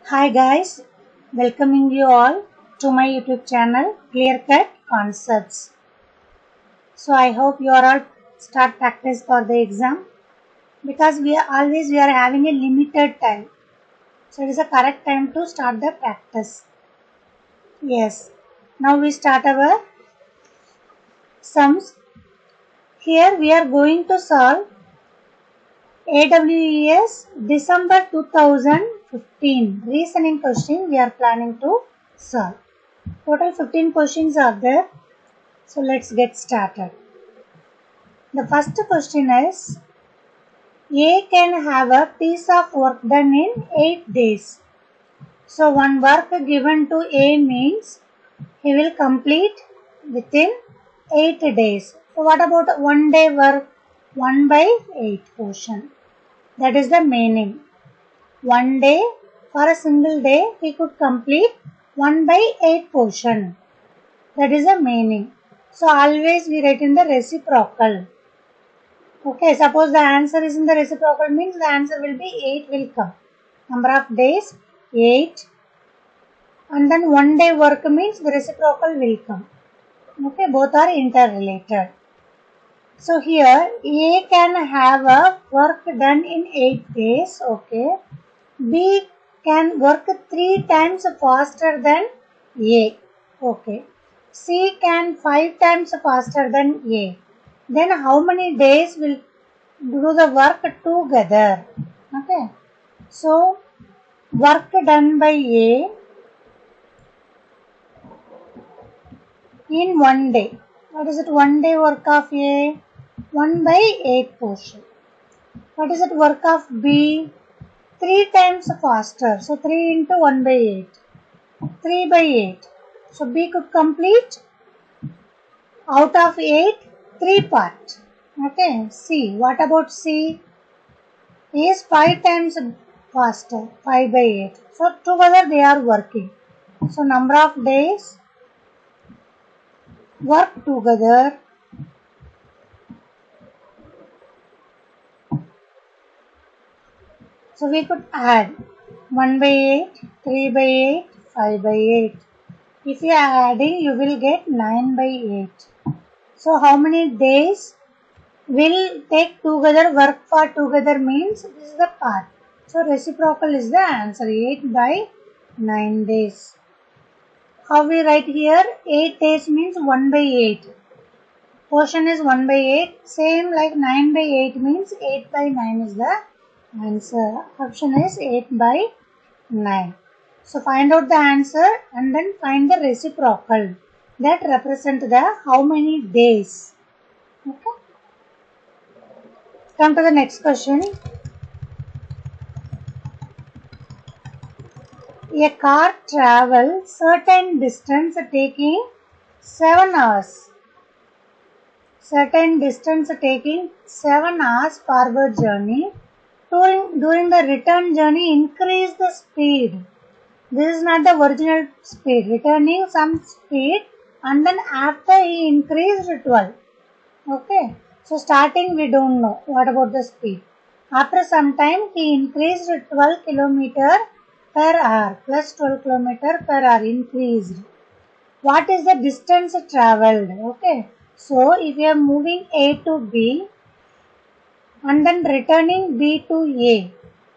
Hi guys, welcoming you all to my YouTube channel Clear Cut Concepts. So I hope you are all start practice for the exam because we are having a limited time. So it is a correct time to start the practice. Yes. Now we start our sums. Here we are going to solve AWES December 2015 reasoning question we are planning to solve. Total 15 questions are there. So let's get started. The first question is, A can have a piece of work done in 8 days. So one work given to A means he will complete within 8 days. So what about one day work? 1 by 8 portion. That is the meaning. One day, for a single day, he could complete 1 by 8 portion. That is the meaning. So always we write in the reciprocal. Okay, suppose the answer is in the reciprocal means the answer will be 8 will come. Number of days 8 and then one day work means the reciprocal will come. Okay, both are interrelated. So here A can have a work done in 8 days. Okay, B can work 3 times faster than A. Okay, C can 5 times faster than A. Then how many days will do the work together? Okay, so work done by A in one day. What is it? One day work of A? 1 by 8 portion. What is it? Work of B? 3 times faster. So 3 into 1 by 8. 3 by 8. So B could complete out of 8, 3 parts. Okay, C. What about C? Is 5 times faster, 5 by 8. So together they are working. So number of days work together so we could add 1 by 8, 3 by 8, 5 by 8. If you are adding you will get 9 by 8. So how many days will take together, work for together means this is the part. So reciprocal is the answer, 8 by 9 days. How we write here? 8 days means 1 by 8. Portion is 1 by 8. Same like 9 by 8 means 8 by 9 is the answer. Option is 8 by 9. So find out the answer and then find the reciprocal that represent the how many days. Okay. Come to the next question. A car travels certain distance taking 7 hours. Certain distance taking 7 hours forward journey. During the return journey, increase the speed. This is not the original speed. Returning some speed and then after he increased 12. Okay. So starting we don't know. What about the speed? After some time he increased 12 kilometer per hour plus 12 kilometer per hour increased. What is the distance traveled? Okay. So if you are moving A to B and then returning B to A,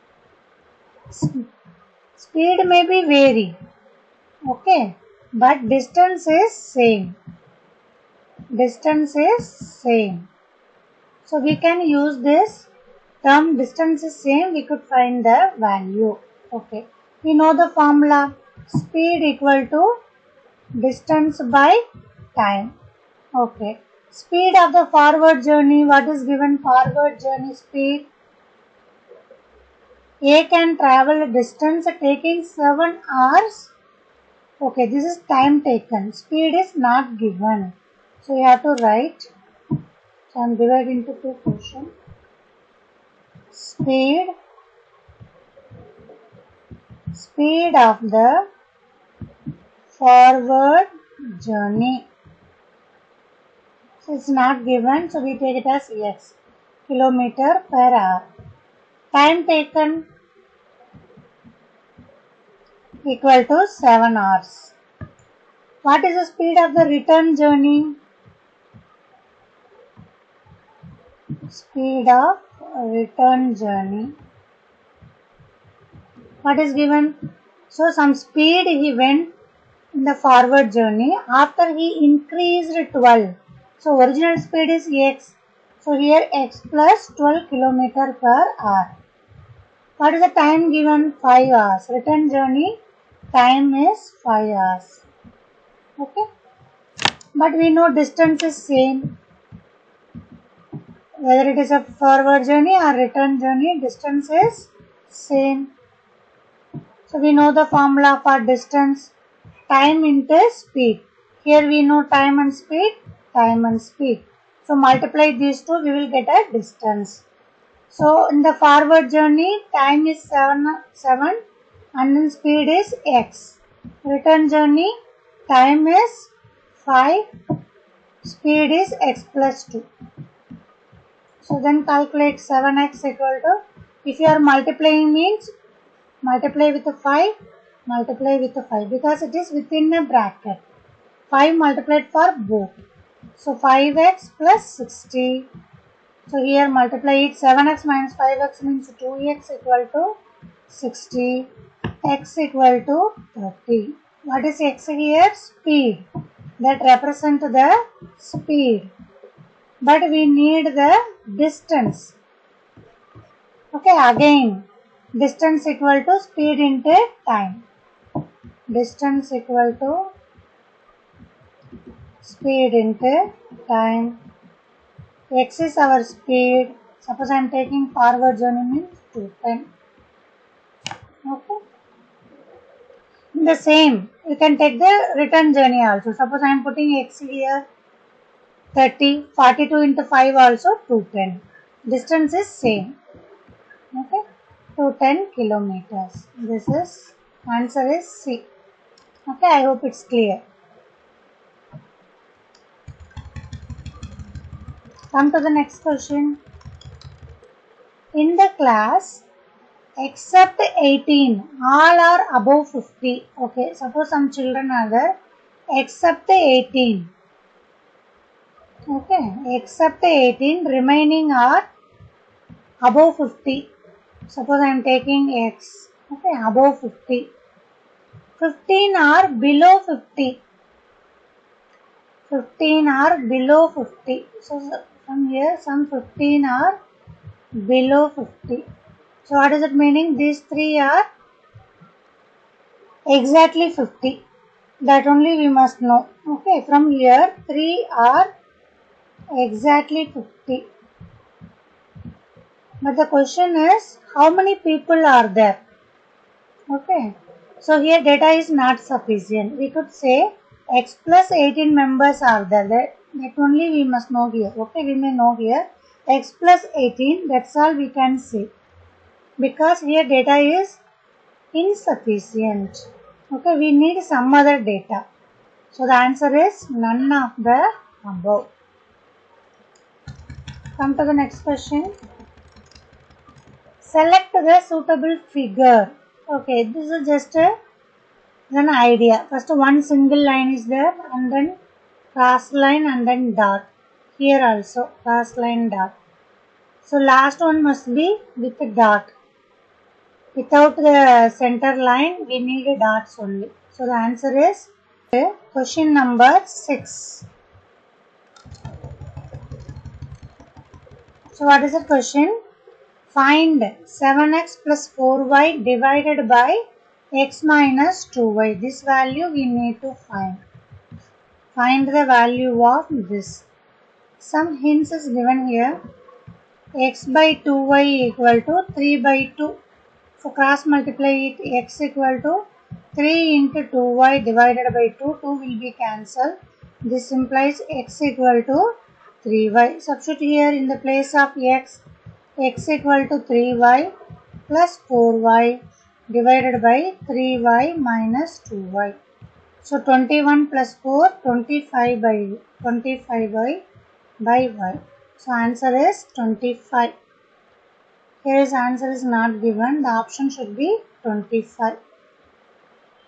speed may be vary. Okay. But distance is same. Distance is same. So we can use this term distance is same. We could find the value. Okay. We know the formula. Speed equal to distance by time. Okay. Speed of the forward journey. What is given forward journey speed? A can travel a distance taking 7 hours. Okay. This is time taken. Speed is not given. So you have to write. So I am dividing into 2 portions. Speed of the forward journey. So it's not given, so we take it as X, kilometer per hour. Time taken equal to 7 hours. What is the speed of the return journey? Speed of return journey. What is given? So some speed he went in the forward journey after he increased 12. So original speed is x. So here x plus 12 km per hour. What is the time given? 5 hours. Return journey time is 5 hours. Okay. But we know distance is same. Whether it is a forward journey or return journey, distance is same. So we know the formula for distance. Time into speed. Here we know time and speed. Time and speed. So multiply these two, we will get a distance. So in the forward journey, time is 7 and then speed is x. Return journey, time is 5, speed is x plus 2. So then calculate 7x equal to, if you are multiplying means, multiply with a 5, multiply with a 5 because it is within a bracket. 5 multiplied for both. So 5x plus 60. So here multiply it, 7x minus 5x means 2x equal to 60, x equal to 30. What is x here? Speed. That represent the speed. But we need the distance. Okay, again, distance equal to speed into time. Distance equal to speed into time. X is our speed. Suppose I am taking forward journey means 210. Okay. The same, you can take the return journey also. Suppose I am putting x here 30, 42 into 5 also 210. Distance is same. Okay. 210 kilometers. This is answer is C. Okay, I hope it's clear. Come to the next question. In the class, except 18, all are above 50. Okay, suppose some children are there, except 18. Okay, except 18, remaining are above 50. Suppose I am taking x. Okay, above 50. 15 are below 50. 15 are below 50. So from here, some 15 are below 50. So what is it meaning? These three are exactly 50. That only we must know. Okay, from here, 3 are exactly 50. But the question is, how many people are there? Okay, so here data is not sufficient. We could say x plus 18 members are there. That only we must know here. Okay, we may know here x plus 18. That's all we can say. Because here data is insufficient. Okay, we need some other data. So the answer is none of the above. Come to the next question. Select the suitable figure. Okay, this is just an idea. First one single line is there and then cross line and then dot. Here also cross line dot. So last one must be with a dot. Without the center line, we need dots only. So the answer is question number 6. So what is the question? Find 7x plus 4y divided by x minus 2y. This value we need to find. Find the value of this. Some hints is given here. X by 2y equal to 3 by 2. So cross multiply it, x equal to 3 into 2y divided by 2. 2 will be cancelled. This implies x equal to 3y. Substitute here in the place of x equal to 3y plus 4y divided by 3y minus 2y. So 21 plus 4, 25 by y. So answer is 25. Here is answer is not given. The option should be 25.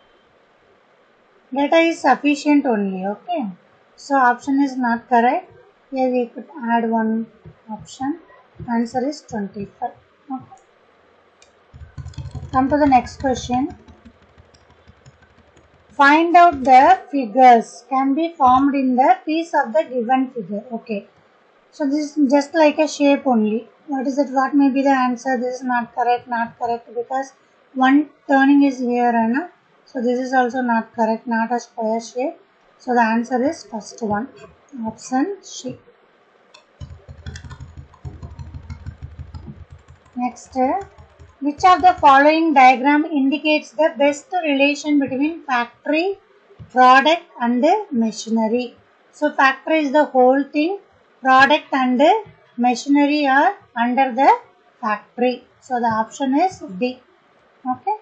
Data is sufficient only. Okay. So option is not correct. Here we could add one option. Answer is 25. Okay. Come to the next question. Find out the figures can be formed in the piece of the given figure. Okay. So this is just like a shape only. What is it? What may be the answer? This is not correct, because one turning is here, and so this is also not correct, not a square shape. So the answer is first one, option C. Next, which of the following diagram indicates the best relation between factory, product and machinery? So factory is the whole thing, product and machinery are under the factory. So the option is D. Okay.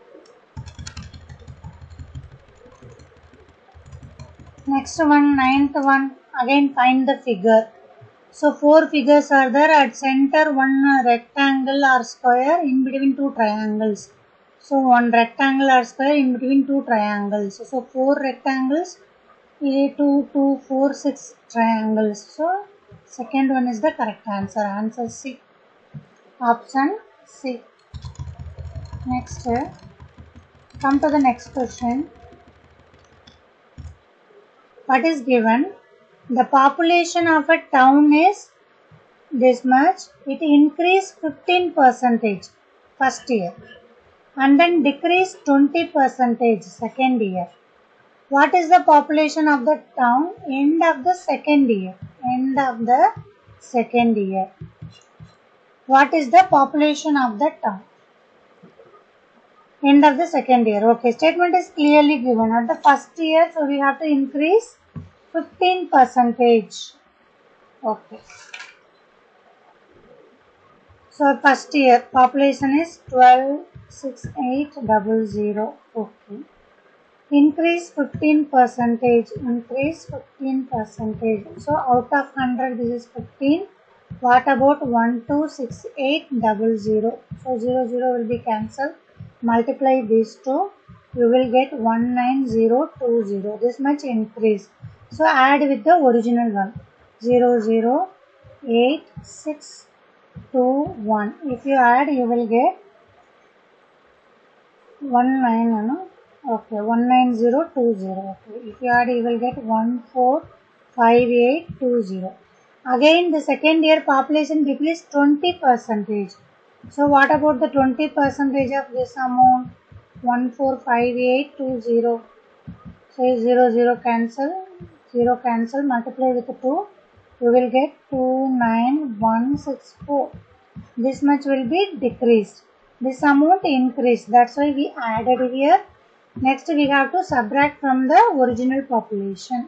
Next one, ninth one, again find the figure. So 4 figures are there. At center one rectangle or square, in between 2 triangles. So one rectangle or square in between 2 triangles. So 4 rectangles, 2, 2, 4, 6 triangles. So second one is the correct answer. Answer C. Option C. Next, come to the next question. What is given? The population of a town is this much. It increased 15% first year and then decreased 20% second year. What is the population of the town end of the second year? End of the second year. What is the population of the town? End of the second year. Okay, statement is clearly given. At the first year, so we have to increase 15%. Okay. So first year population is 12,6,800. Okay. Increase 15%. Increase 15%. So out of 100, this is 15. What about 126800? So 00 will be cancelled. Multiply these two. You will get 19020. This much increase. So add with the original one. 008621. If you add, you will get 19020. Okay. If you add, you will get 145820. Again, the second year population decreased 20%. So what about the 20% of this amount? 145820. So 00 cancel, 0 cancel, multiply with 2. You will get 29164. This much will be decreased. This amount increased. That's why we added here. Next we have to subtract from the original population.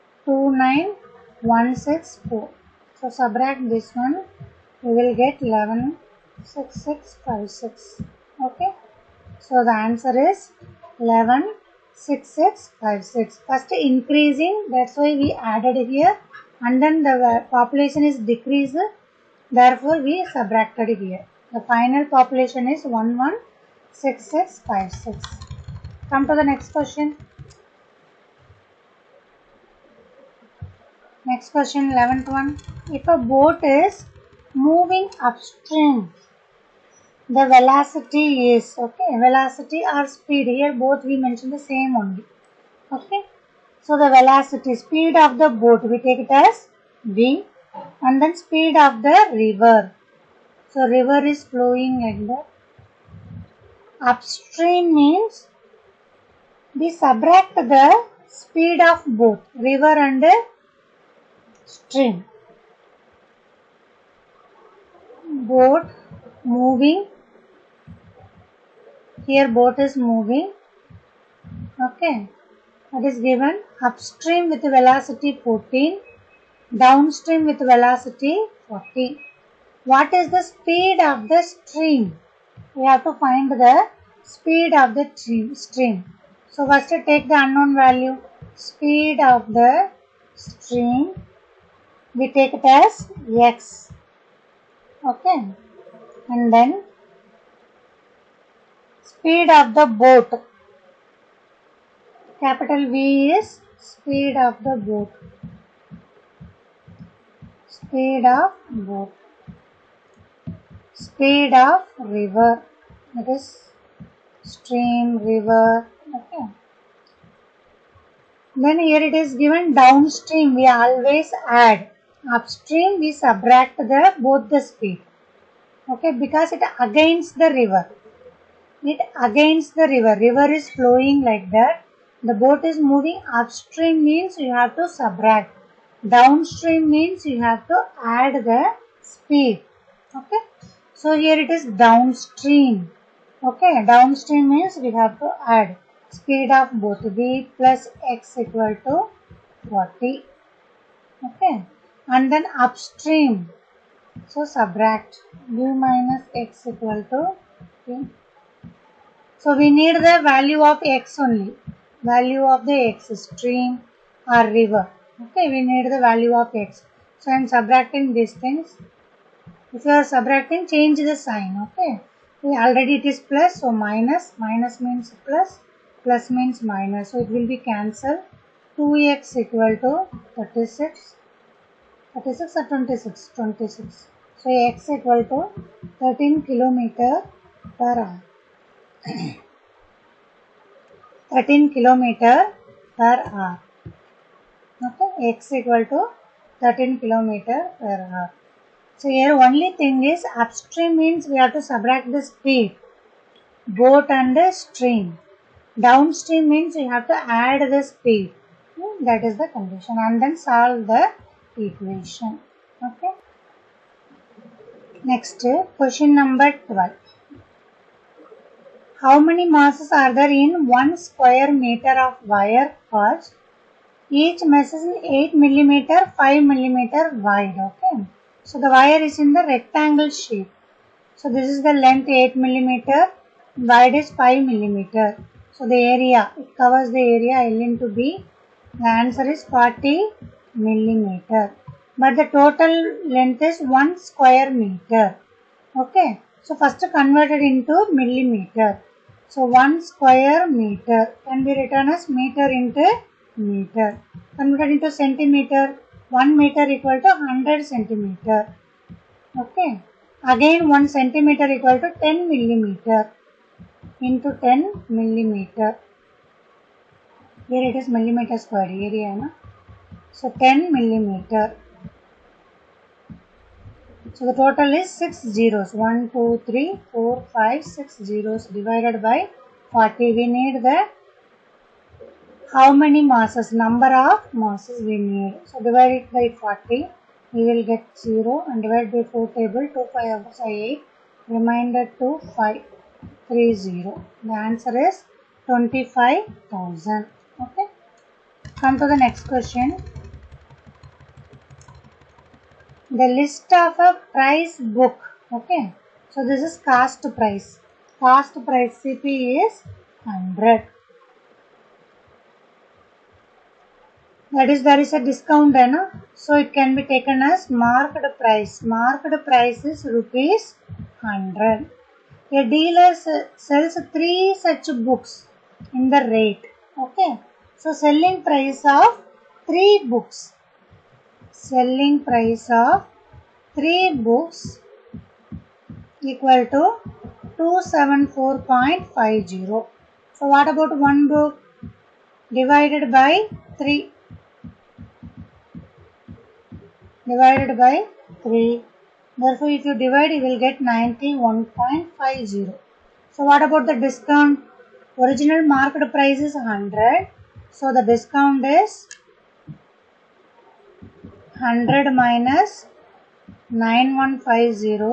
29164. So subtract this one. You will get 116656. Okay. So the answer is 116656. First increasing, that's why we added here, and then the population is decreased, therefore we subtracted here. The final population is 116656. Come to the next question. Next question, 11th one. If a boat is moving upstream, the velocity is, okay, velocity or speed, here both we mention the same only. Okay, so the velocity, speed of the boat, we take it as V, and then speed of the river. So river is flowing like that. Upstream means we subtract the speed of both river and stream. Boat moving. Here boat is moving. Okay. That is given. Upstream with velocity 14. Downstream with velocity 40. What is the speed of the stream? We have to find the speed of the stream. So first take the unknown value. Speed of the stream, we take it as x. Okay. And then speed of the boat. Capital V is speed of the boat. Speed of boat. Speed of river. That is stream, river. Okay. Then here it is given downstream. We always add. Upstream we subtract both the speed. Okay, because it against the river. It against the river. River is flowing like that. The boat is moving. Upstream means you have to subtract. Downstream means you have to add the speed. Okay. So here it is downstream. Okay. Downstream means we have to add speed of both. V plus X equal to 40. Okay. And then upstream. So subtract V minus X equal to 15. So we need the value of X only. Value of the X, stream or river. Okay, we need the value of X. So I am subtracting these things. If you are subtracting, change the sign. Okay. Already it is plus, so minus. Minus means plus. Plus means minus. So it will be cancelled. 2x equal to 36. 36 or 26? 26. So x equal to 13 kilometer per hour. 13 kilometer per hour. Okay, x equal to 13 kilometer per hour. So here only thing is upstream means we have to subtract the speed, boat and the stream. Downstream means you have to add the speed. That is the condition, and then solve the equation. Okay. Next, question number 12. How many masses are there in 1 square meter of wire gauze? Each mesh is 8 mm, 5 mm wide. Okay. So the wire is in the rectangle shape. So this is the length 8 mm, wide is 5 mm. So the area, it covers the area L into B. The answer is 40 mm. But the total length is 1 square meter. Okay. So first convert it into millimeter. So 1 square meter can be written as meter into meter. Converted into centimeter. 1 meter equal to 100 centimeter. Okay. Again 1 centimeter equal to 10 millimeter into 10 millimeter. Here it is millimeter square area. No? So 10 millimeter. So the total is 6 zeros. 1, 2, 3, 4, 5, 6 zeros divided by 40. We need the how many masses, number of masses we need. So divide it by 40. We will get 0 and divide by 4 table. 2 5 8. Remainder 2 5 3 0. The answer is 25,000. Okay. Come to the next question. The list of a price book. Okay. So this is cost price. Cost price CP is 100. That is, there is a discount, no? So it can be taken as marked price. Marked price is rupees 100. A dealer sells 3 such books in the rate. Okay. So selling price of 3 books. Selling price of 3 books equal to 274.50. So what about 1 book? Divided by 3. Divided by 3. Therefore, if you divide, you will get 91.50. So, what about the discount? Original marked price is 100. So, the discount is 100 minus 9150.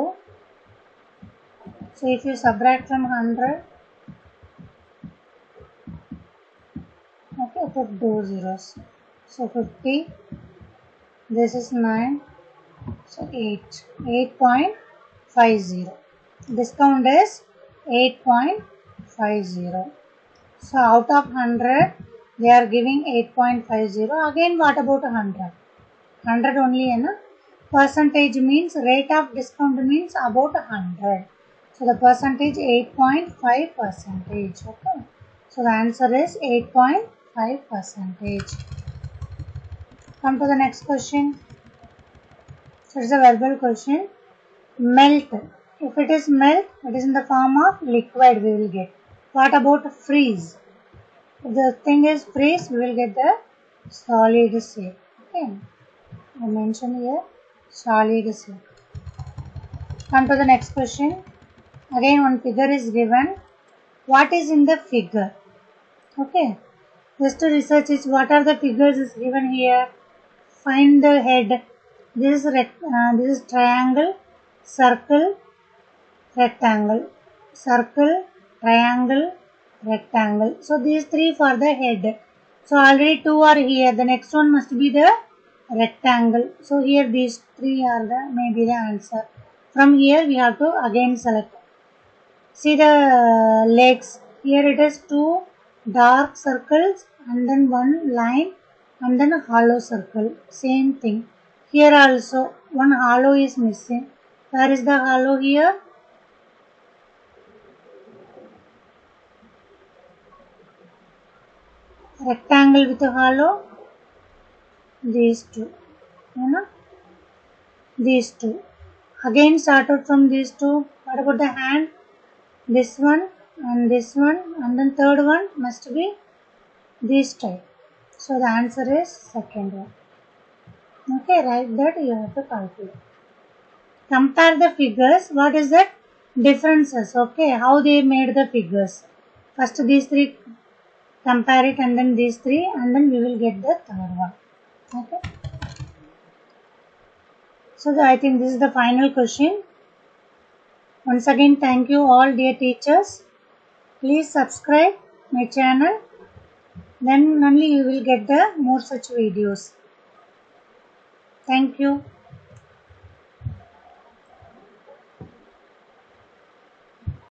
So, if you subtract from 100, okay, put 2 zeros. So, 50. This is 9. So 8. 8.50. Discount is 8.50. So out of 100, they are giving 8.50. Again, what about 100? 100 only, na? Percentage means rate of discount means about 100. So the percentage 8.5 percentage. Okay. So the answer is 8.5 5%. Come to the next question. So it's a verbal question. Melt. If it is melt, it is in the form of liquid we will get. What about freeze? If the thing is freeze, we will get the solid shape. Okay. I mentioned here solid shape. Come to the next question. Again one figure is given. What is in the figure? Okay. Just to research is what are the figures is given here. Find the head. This is triangle, circle, rectangle, circle, triangle, rectangle. So these three for the head. So already two are here. The next one must be the rectangle. So here these three are the maybe the answer. From here we have to again select. See the legs. Here it is two dark circles and then one line and then a hollow circle. Same thing. Here also one hollow is missing. Where is the hollow here? Rectangle with a hollow. These two. You know? These two. Again started from these two. What about the hand? This one and then third one must be this type. So the answer is second one. Okay, write that you have to calculate. Compare the figures. What is that? Differences. Okay, how they made the figures. First these three compare it and then these three and then we will get the third one. Okay. So I think this is the final question. Once again, thank you all dear teachers. Please subscribe my channel. Then only you will get the more such videos. Thank you.